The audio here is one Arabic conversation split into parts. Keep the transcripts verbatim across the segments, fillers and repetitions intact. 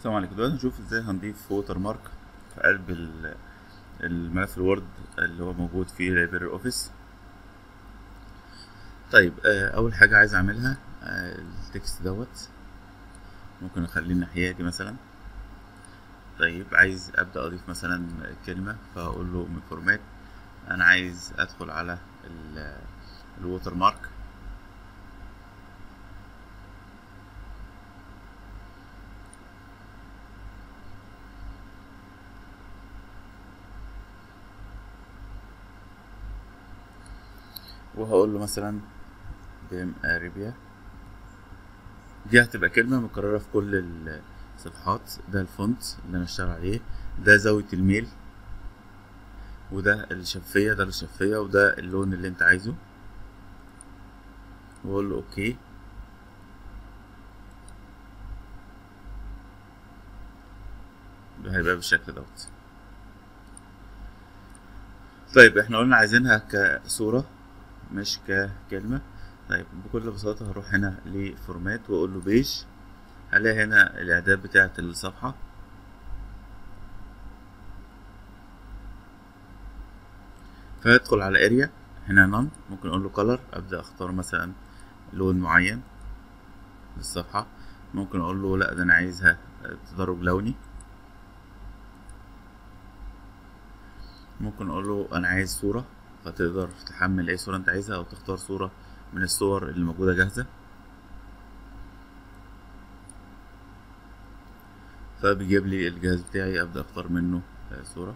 السلام عليكم. دلوقتي هنشوف ازاي هنضيف ووتر مارك في قلب ال- الملف الوورد اللي هو موجود في لايبراري اوفيس. طيب آه، اول حاجه عايز اعملها آه، التكست دوت ممكن اخليه الناحيه دي مثلا. طيب عايز ابدا اضيف مثلا كلمه، فاقول له من فورمات انا عايز ادخل على الووتر مارك، وهقول له مثلا بيم اريبيا. دي هتبقى كلمة مكررة في كل الصفحات. ده الفونت اللي انا اشتغل عليه، ده زاوية الميل، وده الشفية، ده الشفية، وده اللون اللي انت عايزه، واقول له اوكي. ده هيبقى بالشكل دوت. طيب احنا قلنا عايزينها كصورة مش ككلمة. طيب بكل بساطة هروح هنا لفورمات واقول له بيج، هلاقي هنا الاعداد بتاعة الصفحة، فهدخل على اريا هنا نون، ممكن اقول له color، ابدأ اختار مثلا لون معين للصفحة. ممكن اقول له لا ده انا عايزها تدرج لوني. ممكن اقول له انا عايز صورة، فتقدر تحمل اي صورة انت عايزها او تختار صورة من الصور اللي موجودة جاهزة، فبيجيب لي الجهاز بتاعي ابدا اختار منه آه، صورة.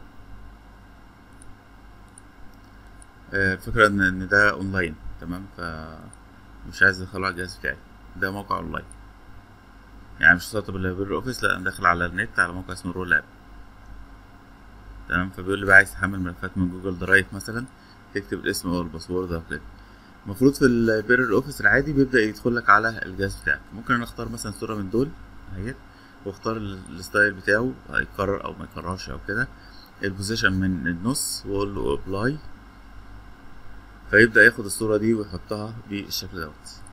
آه، الفكرة ان إن ده اونلاين، تمام، فمش عايز ادخله على الجهاز بتاعي. ده موقع اونلاين، يعني مش سطب اللايبراري اوفيس، لا انا داخل على النت على موقع اسمه رول اب. تمام، فبيقول لي بقى عايز تحمل ملفات من جوجل درايف مثلا، تكتب الاسم او الباسورد او كده. المفروض في اللايبراري اوفيس العادي بيبدا يدخل لك على الجهاز بتاعك. ممكن انا اختار مثلا صوره من دول اهيت، واختار ال- الستايل بتاعه هيكرر او ما يكررش او كده، البوزيشن من النص، واقول له ابلاي، فيبدا ياخد الصوره دي ويحطها بالشكل دوت.